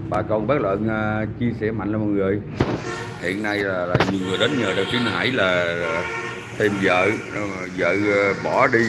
Bà con bác Lợn chia sẻ mạnh lên mọi người. Hiện nay là nhiều người đến nhờ Đạo Sĩ Hải là tìm vợ, vợ bỏ đi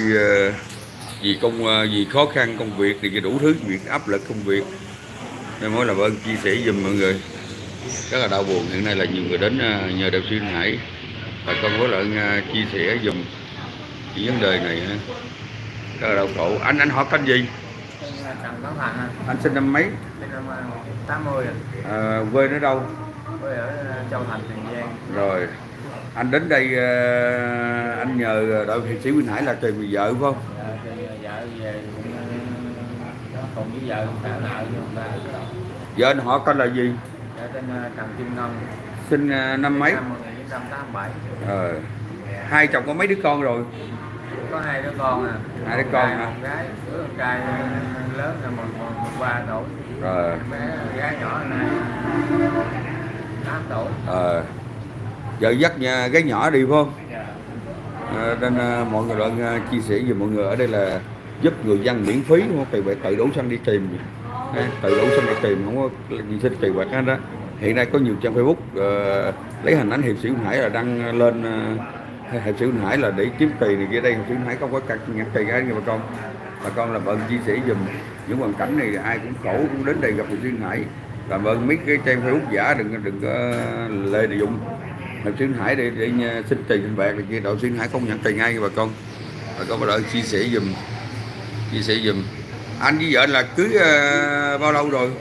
vì khó khăn công việc thì đủ thứ việc áp lực công việc, nên mới làm ơn chia sẻ giùm mọi người. Rất là đau buồn, hiện nay là nhiều người đến nhờ Đạo Sĩ Hải. Bà con bác Lợn chia sẻ giùm cái vấn đề này ha. Rất là đau khổ. Anh họ tên gì? Trần Tấn Thành. Anh sinh năm mấy? Sinh năm 80. Quê ở đâu? Quê ở Châu Thành, Tiền Giang. Rồi anh đến đây anh nhờ đội hiệp sĩ Quỳnh Hải là tìm vợ phải không? Thì vợ về cùng với vợ trả nợ cho người ta. Vợ anh họ tên là gì? Vợ tên Trần Kim Ngân. Sinh năm mấy? Năm 1987. Hai chồng có mấy đứa con rồi? Có hai đứa con à. Hai đứa con hả? Một gái, đứa con trai lớn là 13 tuổi. Rồi. Bé gái nhỏ này 8 tuổi. Vợ dắt nhà gái nhỏ đi phải không? Dạ. Nên mọi người lại chia sẻ với mọi người ở đây là giúp người dân miễn phí, không phải tự đổ xăng đi tìm, tự đổ xăng đi tìm, không có gì xin kỳ quặc hết đó. Hiện nay có nhiều trang Facebook lấy hình ảnh hiệp sĩ Quỳnh Hải là đăng lên hiệp sĩ Quỳnh Hải là để kiếm tiền này kia. Đây hiệp sĩ Quỳnh Hải không có nhận tiền ai nha bà con làm ơn chia sẻ dùm những hoàn cảnh này, ai cũng khổ cũng đến đây gặp hiệp sĩ Quỳnh Hải. Làm ơn mấy cái trang Facebook giả đừng có lợi dụng hiệp sĩ Quỳnh Hải để xin tiền xin bạc này kia. Đội hiệp sĩ Quỳnh Hải không nhận tiền ai nha bà con có lợi chia sẻ dùm. Anh với vợ là cưới bao lâu rồi?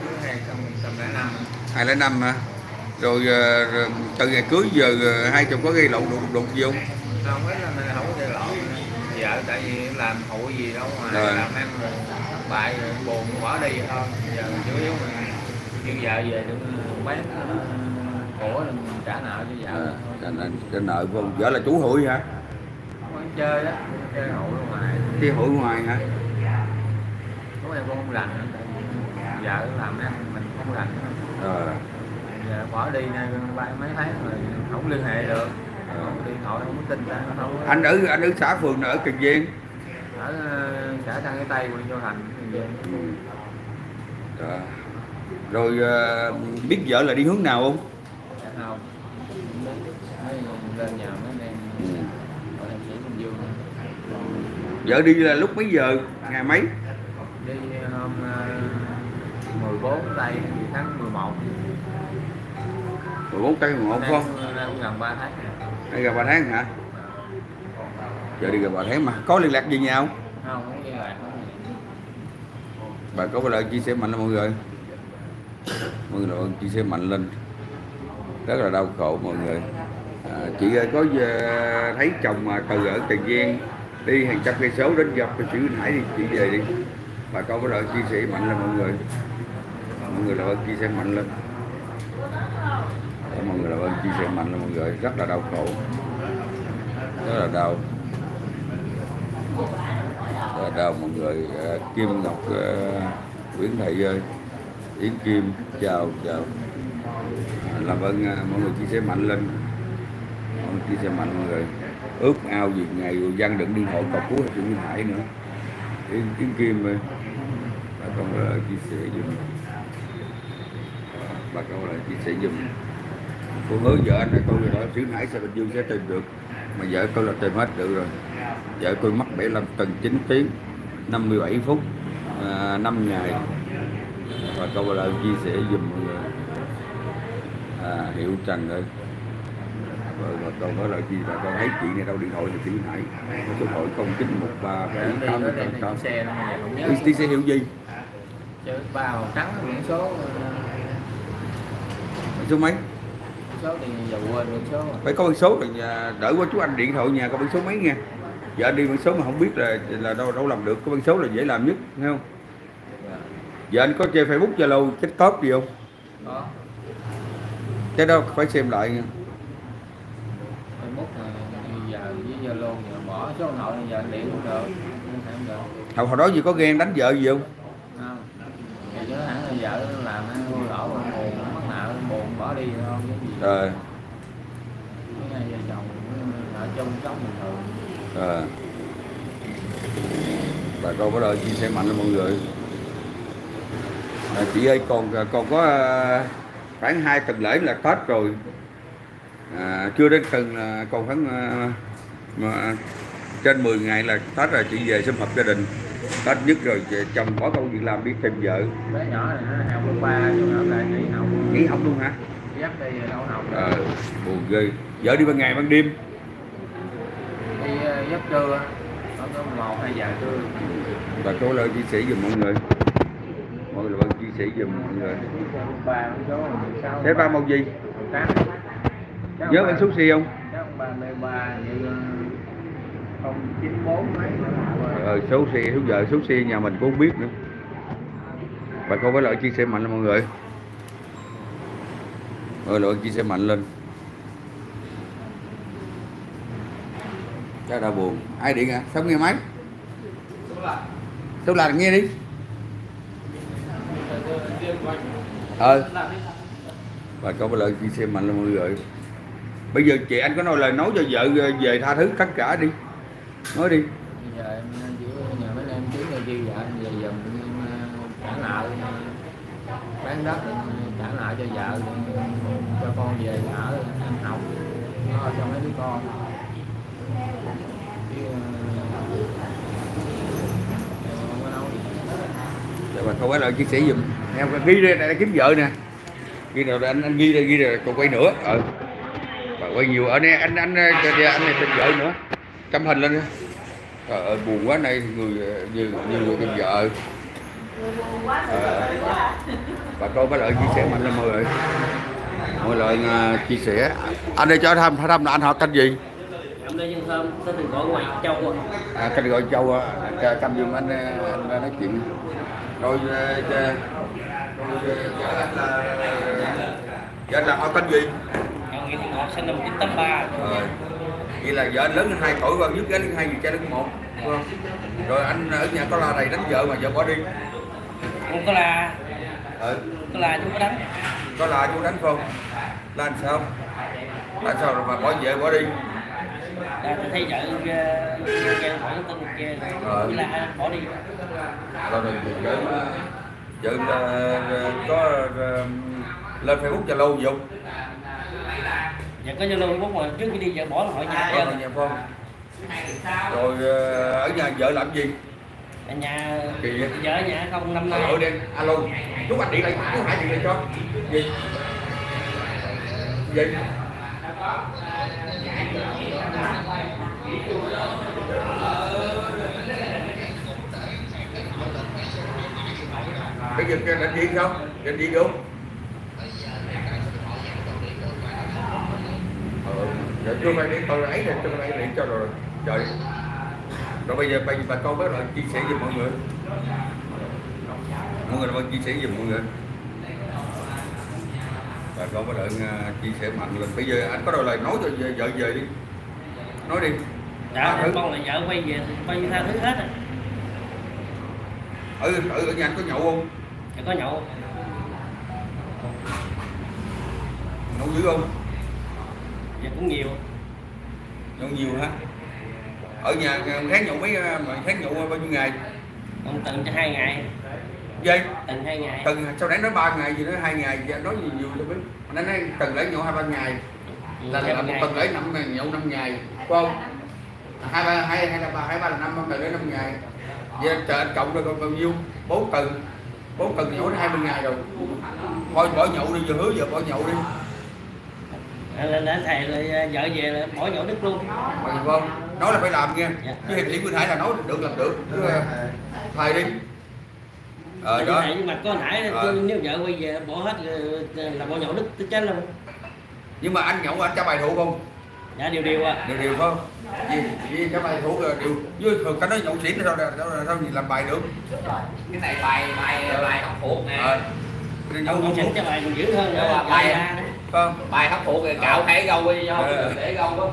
2005 hả? Rồi từ ngày cưới giờ hai chồng có gây lộn đụng gì không? Không, mấy lần này không có gây lộn. Vợ tại vì làm hụi gì đâu mà làm ăn rồi thất bại rồi buồn bỏ đi thôi. Giờ chủ yếu mà kêu vợ về đừng bán của đừng trả nợ cho vợ. Trả nợ không? Vợ là chủ hụi hả? Không chơi đó, chơi hụi ngoài. Chơi hụi ngoài hả? Lúc em cũng không rành nữa, tại vì vợ làm ăn mình không rành nữa. Giờ bỏ đi nay mấy tháng rồi không liên hệ được, không điện thoại không có tin ra không. Anh ở xã phường ở Tiền Giang, ở xã Tân Cái Tây, huyện Châu Thành, Tiền Giang. Rồi biết vợ là đi hướng nào không? Không, lên nhà mấy anh em ở thành phố Bình Dương. Vợ đi là lúc mấy giờ, ngày mấy? Đi hôm 14 tây tháng 11. 14 tây 11 không? Gần 3 tháng. Đây gần 3 tháng hả? Vợ đi gần 3 tháng mà có liên lạc gì nhau không? Không liên lạc. Bà có lời chia sẻ mạnh lên mọi người. Mọi người chia sẻ mạnh lên. Rất là đau khổ mọi người. Chị ơi có thấy chồng mà từ ở Tiền Giang đi hàng trăm cây số đến gặp hiệp sĩ Quỳnh Hải thì chị về đi. Bà con có lời chia sẻ mạnh lên mọi người. Mọi người là chia sẻ mạnh lên. Mọi người là chia sẻ mạnh lên mọi người. Rất là đau khổ. Rất là đau. Rất là đau mọi người. Kim Ngọc Nguyễn Thị ơi, Yến Kim chào. Làm ơn mọi người chia sẻ mạnh lên. Mọi người chia sẻ mạnh mọi người. Ước ao gì ngày người dân đừng đi hộ cầu cứu hiệp sĩ Quỳnh Hải nữa. Yến Kim ơi, bà con là chia sẻ dùm. Bà con là chia sẻ dùm. Tôi hứa vợ anh là tôi rồi đó, hiệp sĩ Quỳnh Hải sẽ Bình Dương sẽ tìm được. Mà vợ tôi là tìm hết được rồi. Vợ tôi mất 75 tuần 9 tiếng 57 phút 5 ngày. Và câu là chia sẻ dùm mọi người. Hiệu Trần ơi. Và câu nói là gì? Bà con thấy chị này đâu điện thoại thì chị Hải. Số thoại 0913 788. Đi xe hiệu gì? Chữ 3 màu trắng biển số. Số mấy? Số thì giờ quên biển số. Phải có biển số rồi đỡ quá chú anh điện thoại nhà có biển số mấy nha. Giờ anh đi biển số mà không biết là đâu làm được, có biển số là dễ làm nhất, nghe không? Giờ anh có chơi Facebook, Zalo, TikTok gì không? Có. Cái đó phải xem lại nha. Facebook này giờ với Zalo giờ bỏ số điện thoại giờ anh điện cũng được. Hồi đó gì có ghen đánh vợ gì không? Không. Thì chứ hẳn là vợ làm ăn lỗ buồn, mắc nợ buồn bỏ đi không cái gì. Rồi. Hai vợ chồng ở chung sống bình thường. Bà con có lời chia sẻ mạnh với mọi người. Chị ơi còn có khoảng 2 tuần lễ là Tết rồi, chưa đến tuần là còn khoảng mà trên 10 ngày là Tết rồi, chị về sum họp gia đình Tết nhất rồi, chồng có công việc làm đi tìm vợ. Bé nhỏ này nó học lớp 3 nhưng mà lại nghỉ học luôn hả? dắt đi đâu học. Buồn ghê. Vợ đi ban ngày ban đêm? Đi dắt trưa, có 1-2 giờ trưa. Và cô lời chia sẻ giùm mọi người, mọi người chia sẻ giùm mọi người. Thế ba màu gì? Nhớ bạn số xe không? Chắc 33 094 mấy. Số xe, số giờ, số xe nhà mình cũng không biết nữa. Bà con với lợi chia sẻ mạnh lên mọi người. Mọi người chia sẻ mạnh lên. Chắc đã buồn. Ai điện hả? Sao nghe máy? Số là nghe đi. Bà con với lợi chia sẻ mạnh lên mọi người. Bây giờ chị anh có nói lời nói cho vợ về tha thứ tất cả đi. Nói đi. Bây giờ em nhờ mấy em chứ là chi vợ về dùm trả nợ, bán đất trả nợ cho vợ, cho con về ở ăn học, lo cho mấy đứa con. Chứ không có nói. Để bà con với lợi chia sẻ giùm. Em ghi đây là kiếm vợ nè. Ghi rồi anh ghi rồi còn quay nữa. Bà quay nhiều ở đây anh này tìm vợ nữa. Chấm hình lên. Trời ơi buồn quá này, người người tìm vợ. Bà con với lợi chia sẻ mạnh lên mọi người. Mọi người chia sẻ. Anh đây cho thăm là anh họ canh gì? Em đây Dân Thơm, tên thường gọi ngoài Châu. Canh gọi Châu, canh giùm anh nói chuyện. Rồi vợ là họ canh gì? Em Nguyễn Thị Ngọt sinh năm 1983. Vậy là vợ anh lớn hơn 2 tuổi, con nhất gái lớn 2, trai lớn 1. Rồi anh ở nhà có la đầy đánh vợ mà vợ bỏ đi? Không có la. Có la chú có đánh. Có la chú đánh không? La làm sao? Tại sao rồi mà bỏ vợ bỏ đi? Tôi thấy vợ nghe hỏi tin kia rồi la bỏ đi. Rồi vợ có lên Facebook Zalo gì không? Dạ có Zalo Facebook mà trước khi đi vợ bỏ là hỏi nhà nhà không? Rồi ở nhà vợ làm gì? ở nhà Kỳ vợ ở nhà không năm nay. Ở đây alo chú anh điện đây, chú Hải điện đây cho gì gì bây giờ định điện không? Định điện không? Dạ chưa phải điện tôi ấy rồi, tôi phải điện cho rồi. Trời. Rồi bây giờ bà con bắt đầu chia sẻ với mọi người. Mọi người chia sẻ với mọi người. Bà con bắt đầu chia sẻ mạnh lên. Bây giờ anh có đôi lời nói cho vợ về đi. Nói đi. Dạ con là vợ quay về coi như tha thứ hết rồi. Ở nhà anh có nhậu không? Dạ có nhậu. Nhậu dữ không? Dạ cũng nhiều. Nhậu nhiều hả? Ở nhà tháng nhậu mấy tháng nhậu bao nhiêu ngày? Ông từng cho 2 ngày. Vậy? Từng 2 ngày. Từng sao nãy nói 3 ngày gì đó 2 ngày nói nhiều tôi biết. Anh nói từng lễ nhậu 2-3 ngày. Là một tuần lễ 5 ngày nhậu 5 ngày, phải không? 2-3 là 5 tuần lễ 5 ngày. Vậy trời anh cộng rồi còn bao nhiêu? 4 tuần nhậu 20 ngày rồi. Thôi bỏ nhậu đi, giờ hứa giờ bỏ nhậu đi. Lên để thầy là vợ về là bỏ nhậu đứt luôn. Phải không? Nói là phải làm nghe. Dạ. Chứ hiệp sĩ Nguyễn Hải là nói được làm được. Thầy đi. Đó. Nhưng mà có nãy nếu vợ quay về bỏ hết là bỏ nhậu đứt chết luôn. Nhưng mà anh nhậu anh cho bài thủ không? Dạ đều à. Đều phải không? Vì cho bài thủ đều. Với thường cái nói nhậu xỉn sao gì làm bài được? Cái này bài học thuộc nè. Nhậu xỉn cho bài còn dữ hơn nữa. Bài hấp phụ kìa, cạo thấy gâu đi cho để gâu đó.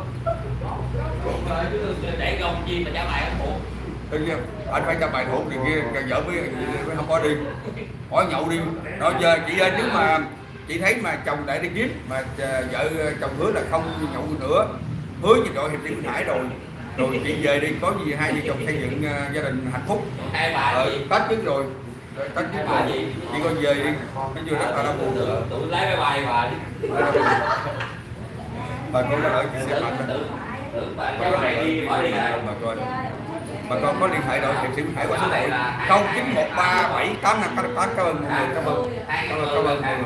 Để gâu chi mà trả bài hấp phụ. Tự nhiên anh phải cho bài thuộc thì kia vợ mới không có đi. Bỏ nhậu đi. Rồi giờ chị ơi, nếu mà chị thấy mà chồng lại đi kiếm mà vợ chồng hứa là không nhậu nữa, hứa với đội hiệp sĩ Nguyễn Hải rồi chị về đi, có gì hai vợ chồng xây dựng gia đình hạnh phúc. Hai bà Tết trước rồi Rồi tắt chứ bà gì chị con về đi, nó chưa rất là nó buồn nữa. Tụi lấy máy bay bà đi. Bà con có đợi chị sẽ mạnh đó. Bà con có liên hệ đội hiệp sĩ Hải qua số điện 0913785888. Cảm ơn mọi người, cảm ơn mọi người,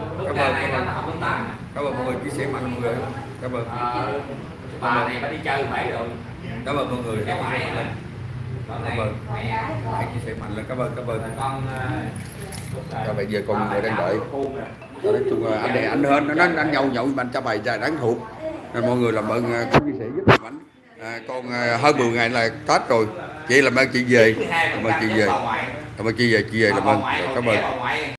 cảm ơn mọi người chia sẻ mạnh mọi người, cảm ơn. Bà này bà đi chơi Mỹ rồi. Cảm ơn mọi người, cảm ơn, hãy chia sẻ mạnh lên, cảm ơn. Rồi bây giờ con người đang đợi. Nói chung là anh này anh hơn nó anh nhậu mà anh cho bài đáng thuộc. Nên mọi người làm ơn có chia sẻ giúp giùm anh. Con hơn 10 ngày là Tết rồi, chị làm ơn chị về, cảm ơn chị về, làm ơn.